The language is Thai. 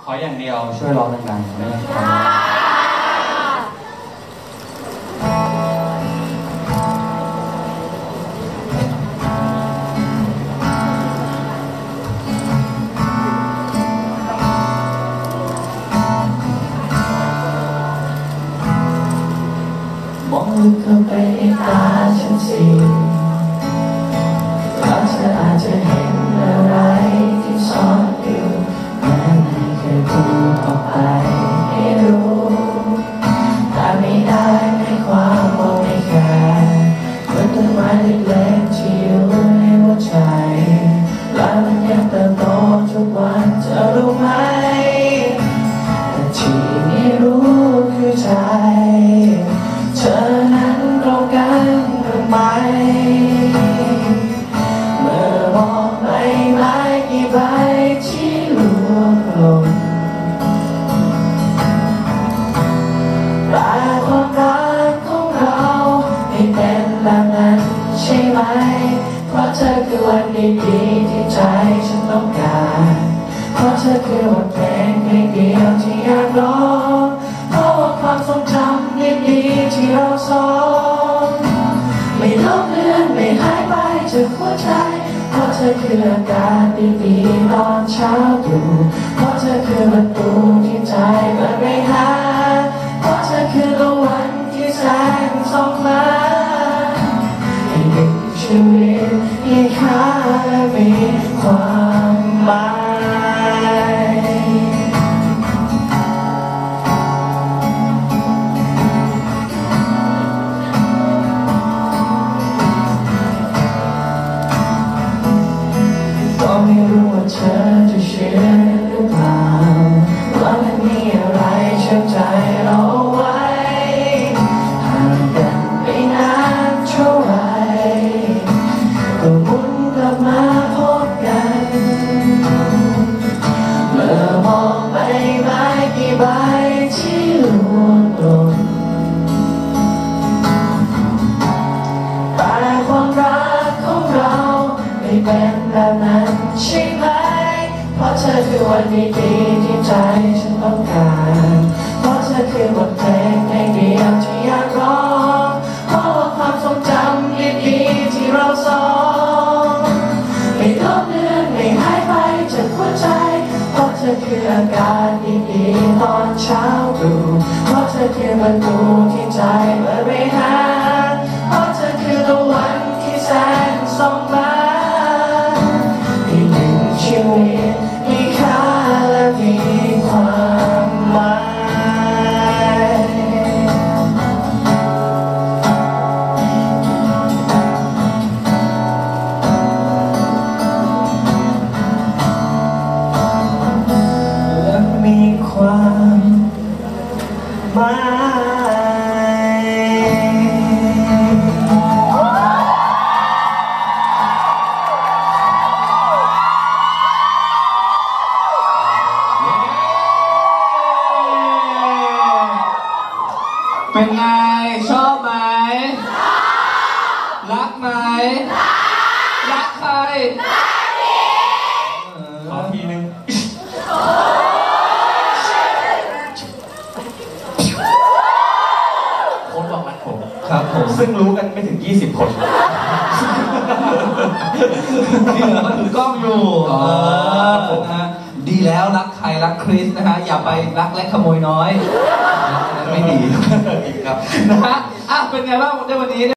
ออย่างเดียวช่วยร้องดังๆไม่ต้องฟังมองลึกเข้าไปในตาฉันสิแล้วเธออาจจะเห็นอะไรที่ซ่อนอยู่แม้ไม่เคยพูดออกไปให้รู้แต่ไม่ได้ในความมองไม่แค่เหมือนต้นไม้เล็กๆที่อยู่ในหัวใจและมันยังเติบโตทุกวันเธอรู้ไหมแต่ที่ไม่รู้คือใจเธอนั้นตรงกันหรือไม่เมื่อมองใบไม้กี่ใบที่ร่วงหล่นแต่ความรักของเราไม่เป็นแบบนั้นใช่ไหมเพราะเธอคือวันดีๆที่ใจฉันต้องการเพราะเธอคือบทเพลงเดียวที่อยากร้องเพราะว่าความทรงจำดีๆที่เราสองไม่ลบเลือนไม่หายไปจากหัวใจเพราะเธอคืออากาศดีๆตอนเช้าตรู่เพราะเธอคือประตูที่ใจเปิดไม่หาเพราะเธอคือตะวันที่แสงส่องมาให้ดึงชีวิตให้ค่าและมีความหมายก็ไม่รู้ว่าเธอจะเชื่อหรือเปล่าว่ามันมีอะไรเชื่อมใจเราไว้ห่างกันไม่นานเท่าไรก็หมุนกลับมาพบกันเมื่อมองใบไม้กี่ใบที่ร่วงหล่นแต่ความรักของเราไม่เป็นแบบนั้นใช่ไหมเพราะเธอคือวันดีๆที่ใจฉันต้องการเพราะเธอคือบทเพลงเดียวที่อยากร้องเพราะว่าความทรงจำดีๆที่เราสองไม่ลบเลือนไม่หายไปจากหัวใจเพราะเธอคืออากาศดีๆตอนเช้าตรู่เพราะเธอคือประตูที่ใจเปิดไม่หาเพราะเธอคือตะวันที่แสงส่องมาให้ดึงชีวิตมีค่าและมีความหมายและมีความหมายเป็นไงชอบไหมรักไหมรักใครขอทีนึงโค้ดบอกรักผมครับผมซึ่งรู้กันไม่ถึง20 คนที่เหลือก็ถือกล้องอยู่นะฮะดีแล้วรักใครรักคริสนะฮะอย่าไปรักและขโมยน้อยไม่ดีครับนะฮะเป็นไงบ้างในวันนี้